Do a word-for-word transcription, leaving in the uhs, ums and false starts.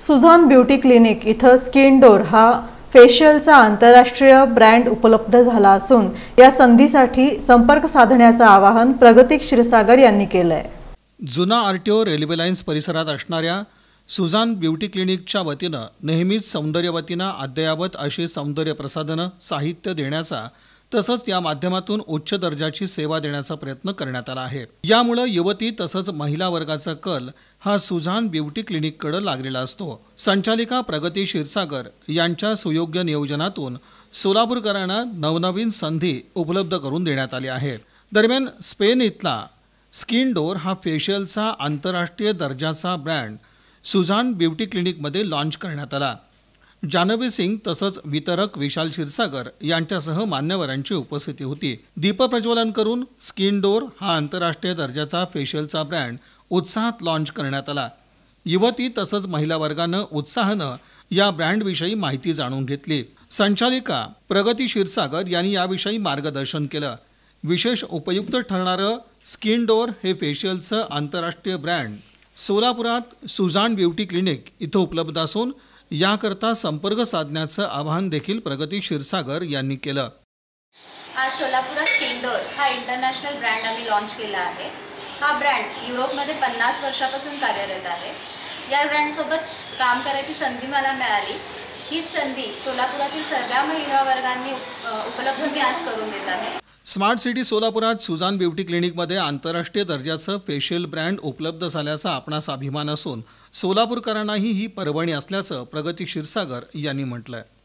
Sussanne beauty clinic इथं skin door हा फेशियलचा आंतरराष्ट्रीय ब्रँड उपलब्ध झाला असून या संधीसाठी संपर्क साधण्याचं आवाहन प्रगती क्षीरसागर यांनी केलंय। जुना आरटीओ रेल्वे लाईन्स परिसरात असणाऱ्या सुझान ब्युटी क्लिनिकच्या वतीनं नेहमीच सौंदर्यवतींना अद्ययावत अशी सौंदर्य प्रसाधनं साहित्य देण्याचा तसंच या माध्यमातून उच्च दर्जाची सेवा देण्याचा प्रयत्न करण्यात आला आहे। यामुळे युवती तसंच महिला वर्गाचा कल हा सुझान ब्युटी क्लिनिककडे लागलेला असतो। संचालिका प्रगती क्षीरसागर यांच्या सुयोग्य नियोजनातून सोलापूरकरांना नवनवीन संधी उपलब्ध करून देण्यात आली आहे। दरम्यान स्पेन इथला स्किन डोर हा फेशियलचा आंतरराष्ट्रीय दर्जाचा ब्रँड सुझान ब्युटी क्लिनिकमध्ये लॉन्च करण्यात आला। जानवी सिंग तसंच वितरक विशाल क्षीरसागर यांच्यासह मान्यवरांची उपस्थिती होती। दीपप्रज्वलन करून स्किन डोर हा आंतरराष्ट्रीय दर्जाचा फेशियलचा ब्रँड उत्साहात लॉन्च करण्यात आला। युवती तसंच महिला वर्गानं उत्साहानं या ब्रँडविषयी माहिती जाणून घेतली। संचालिका प्रगती क्षीरसागर यांनी याविषयी मार्गदर्शन केलं। विशेष उपयुक्त ठरणारं स्किन डोर हे फेशियलचं आंतरराष्ट्रीय ब्रँड सोलापुरात सुझान ब्युटी क्लिनिक इथं उपलब्ध असून याकरता संपर्क साधण्याचं आवाहन देखील प्रगती क्षीरसागर यांनी केलं। आज सोलापुरात स्किन डोर हा इंटरनॅशनल ब्रँड आम्ही लॉन्च केला आहे। हा ब्रँड युरोपमध्ये पन्नास वर्षापासून कार्यरत आहे। या ब्रँडसोबत काम करायची संधी मला मिळाली। हीच संधी सोलापुरातील सगळ्या महिला वर्गांनी उपलब्ध मी आज करून देत आहे। स्मार्ट सिटी सोलापुरात सुझान ब्युटी क्लिनिकमध्ये आंतरराष्ट्रीय दर्जाचं फेशियल ब्रँड उपलब्ध झाल्याचा आपणास अभिमान असून सोलापूरकरांनाही ही पर्वणी असल्याचं प्रगती क्षीरसागर यांनी म्हटलंय।